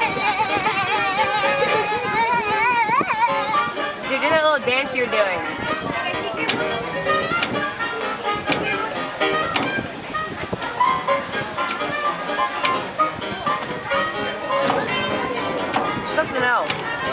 Dude, do that little dance you're doing. Something else.